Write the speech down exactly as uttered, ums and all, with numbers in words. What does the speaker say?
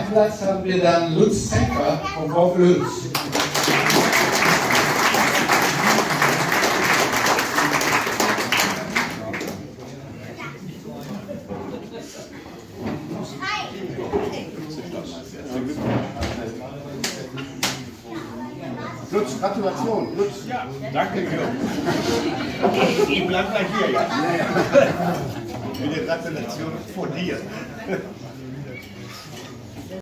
zweiten Platz haben wir dann Lutz Zenker vom VfL Hüls. Lutz, Gratulation. Lutz. Ja, danke dir. Ich bleib gleich hier, ja. Mit der Gratulation vor dir.